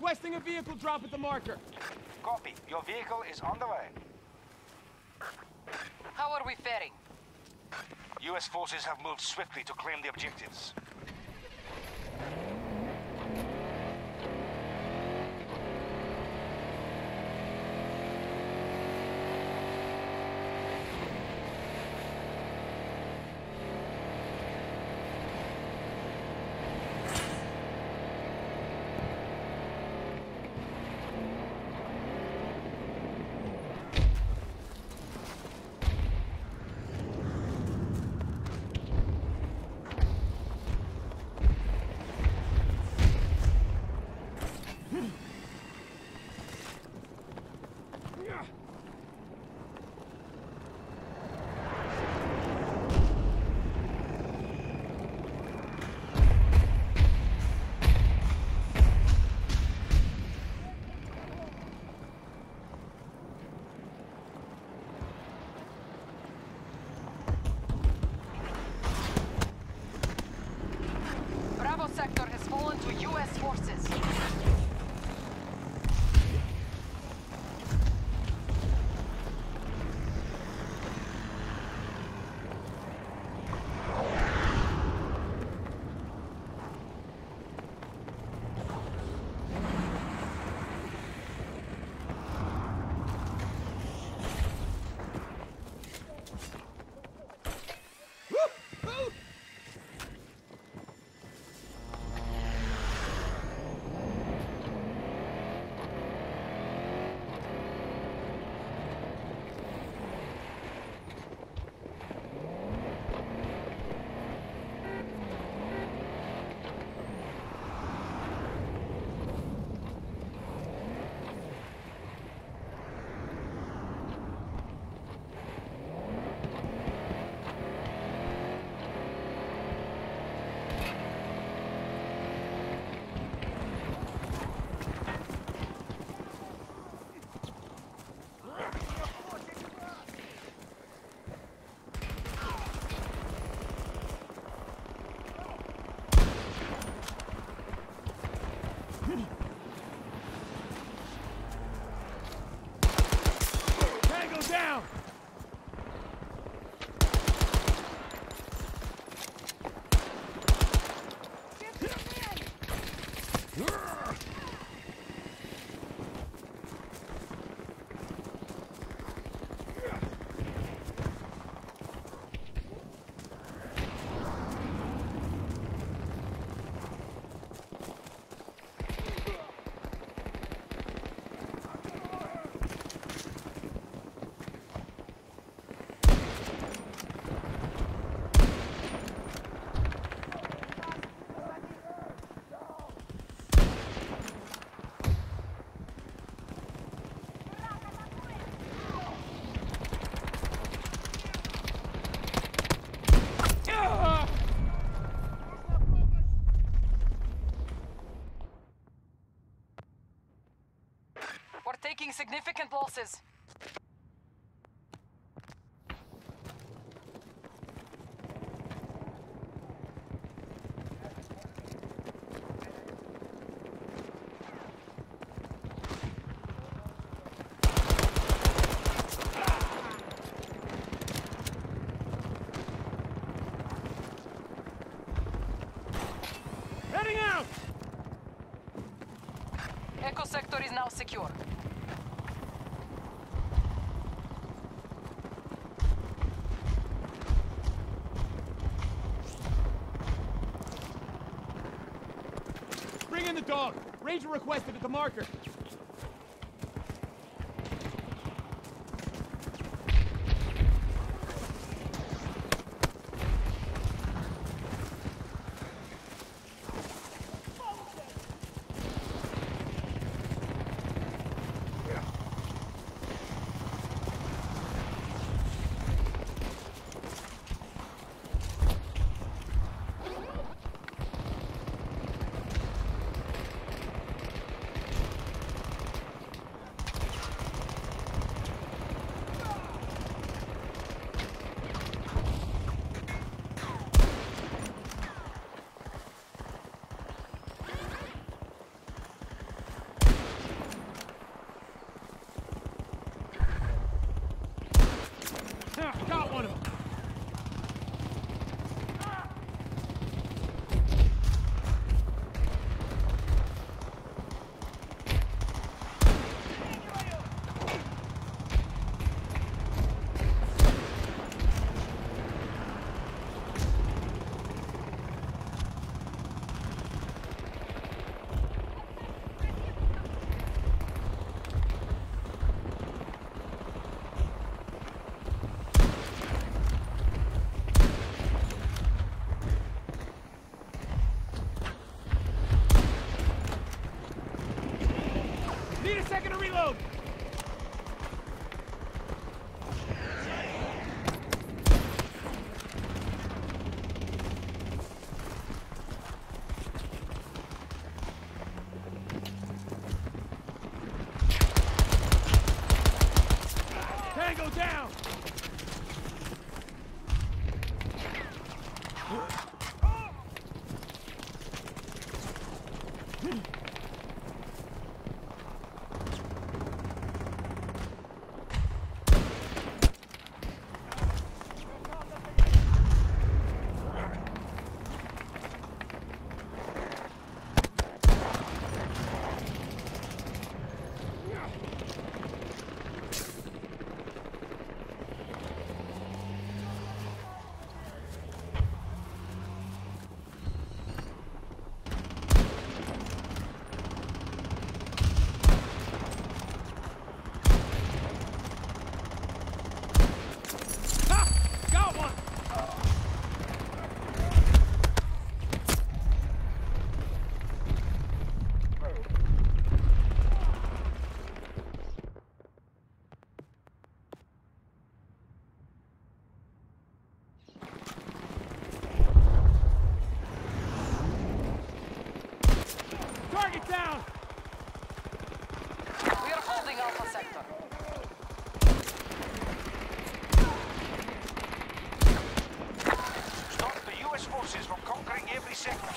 Requesting a vehicle drop at the marker. Copy. Your vehicle is on the way. How are we faring? U.S. forces have moved swiftly to claim the objectives. Bravo sector has fallen to U.S. forces. Tango down! We're taking significant losses. Heading out! Echo sector is now secure. Bring in the dog. Ranger requested at the marker. Reload! Tango down! Target down! We are holding Alpha Sector. Stop the US forces from conquering every sector.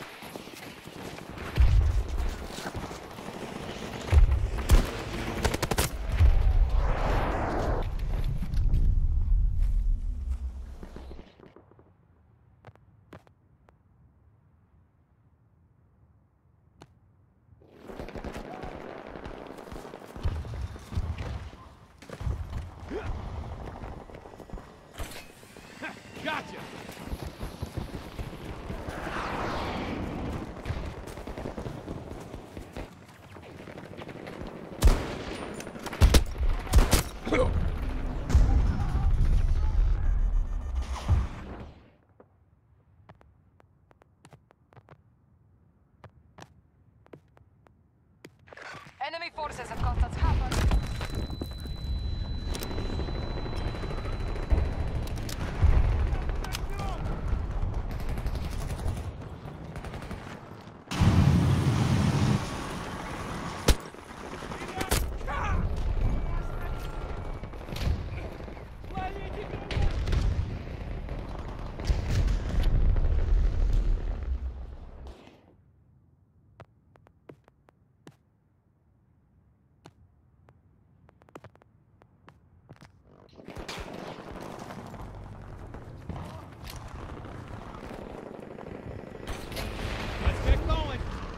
Gotcha! Enemy forces have got us covered. Let's get going!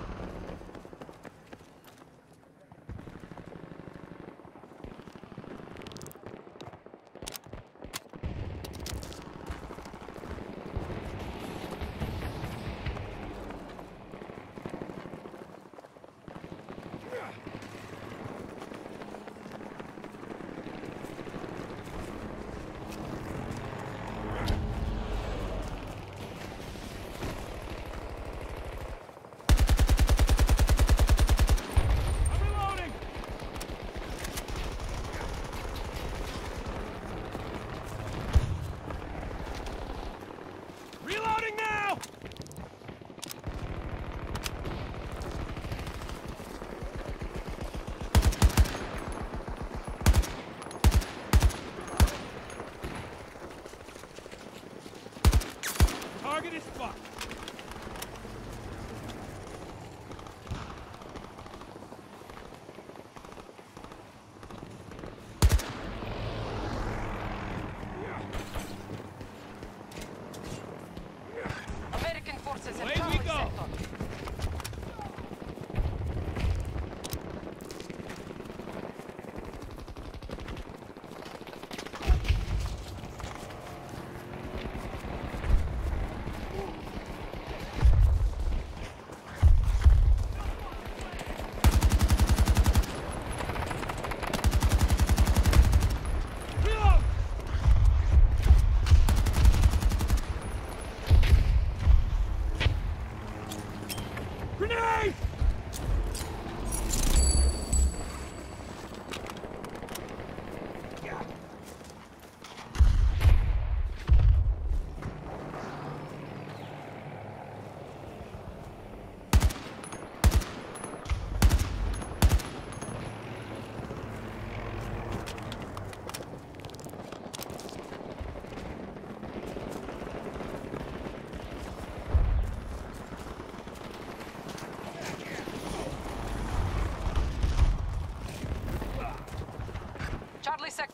I'm reloading! Reloading now! Target is fucked. American forces have Away we covered go. sector.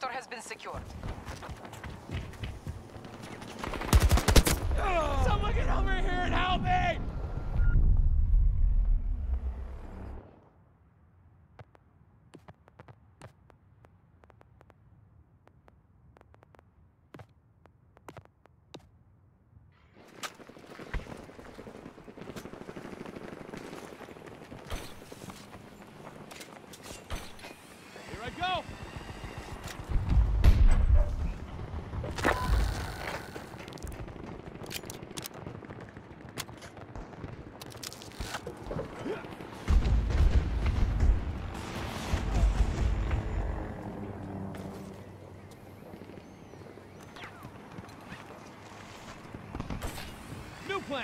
sector has been secured. Someone get over here and help me! Here I go! New plan!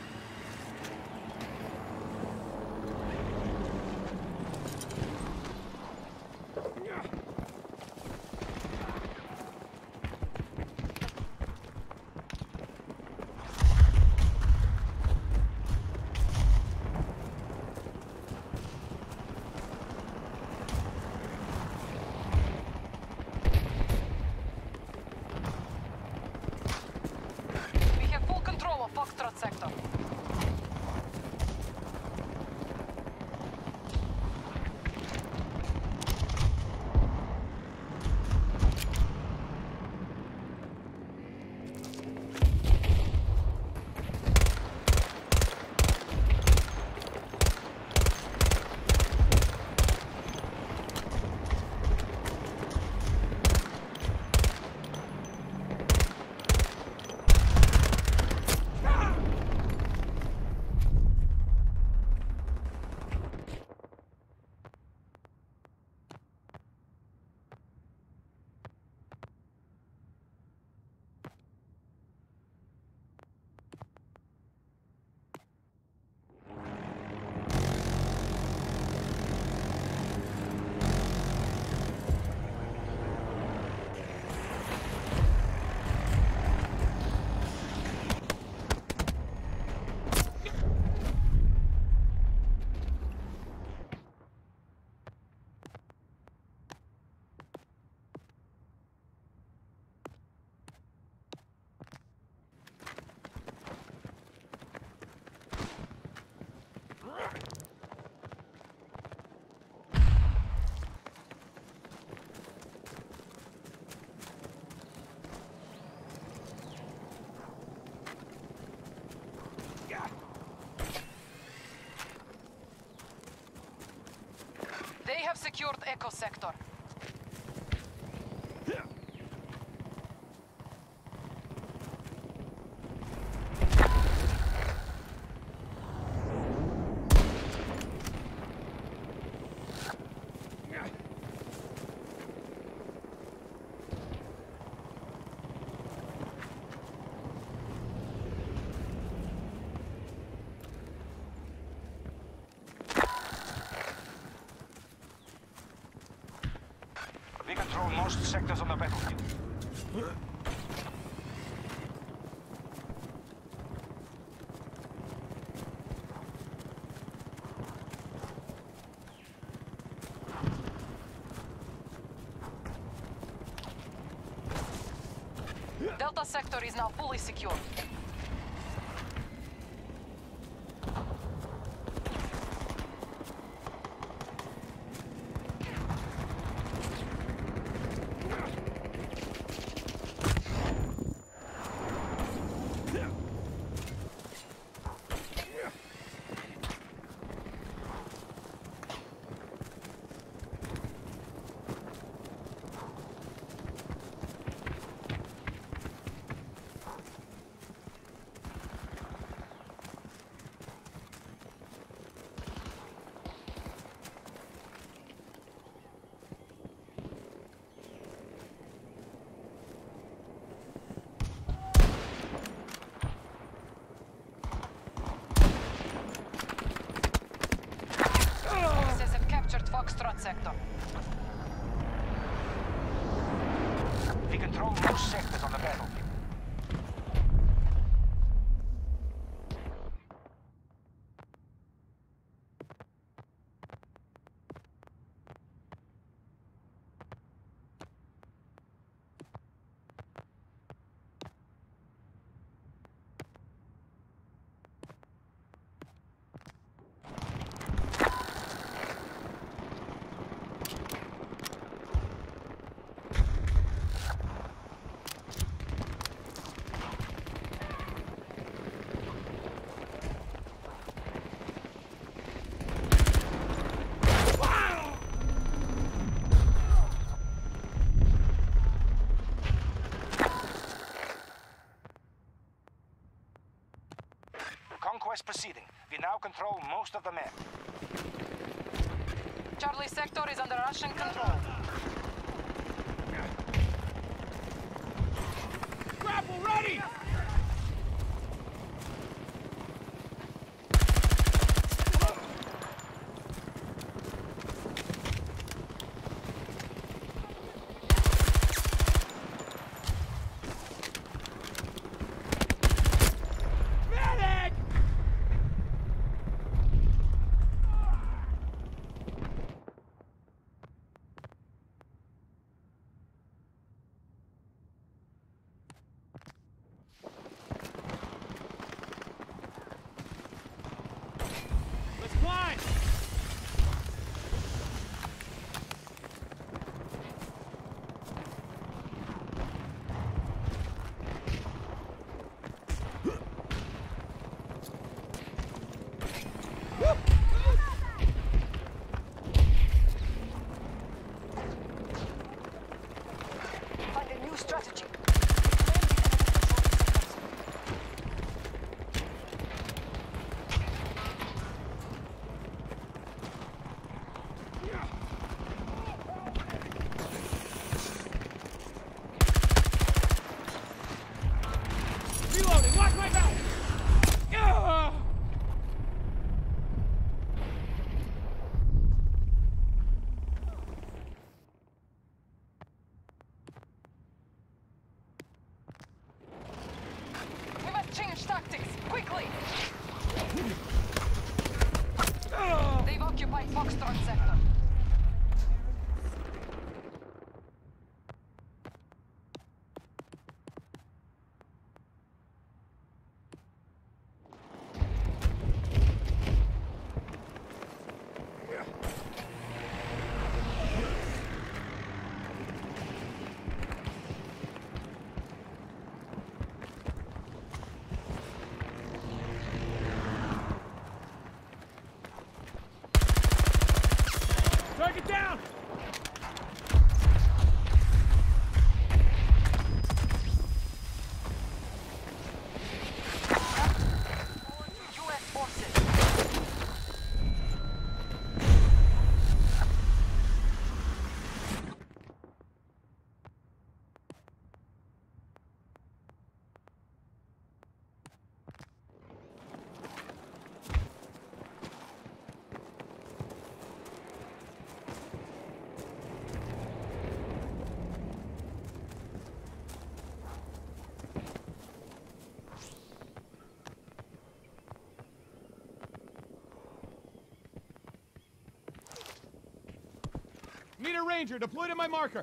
We have full control of Foxtrot sector. They have secured Echo sector. We control most sectors on the battlefield. Delta sector is now fully secured. Forces have captured Foxtrot sector. We control most sectors on the battlefield. conquest proceeding. We now control most of the map. Charlie sector is under Russian control. Grapple ready! Climb! Find a new strategy. Reloading! Watch my back! We must change tactics, quickly! They've occupied Foxtrot sector. Target down! U.S. forces. Need a ranger deployed to my marker.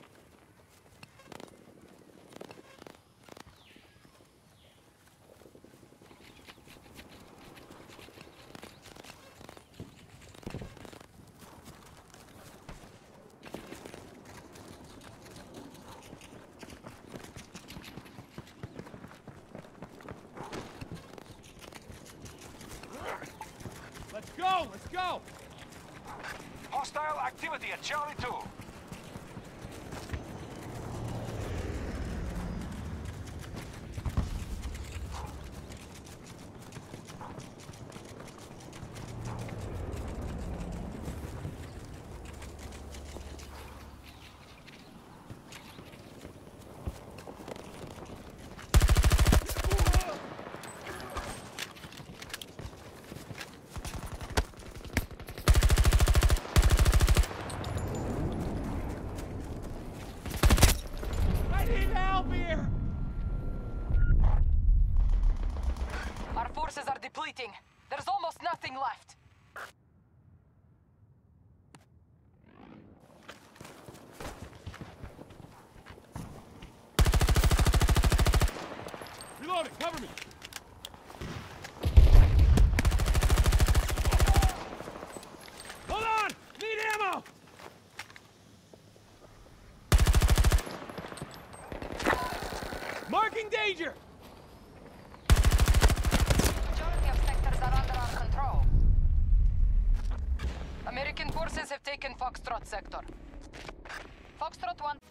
Let's go! Let's go! Hostile activity at Charlie 2. I need help here! Our forces are depleting. There's almost nothing left. Reloading! Cover me! Hold on! Need ammo! Marking danger! Majority of sectors are under our control. American forces have taken Foxtrot sector. Foxtrot 1.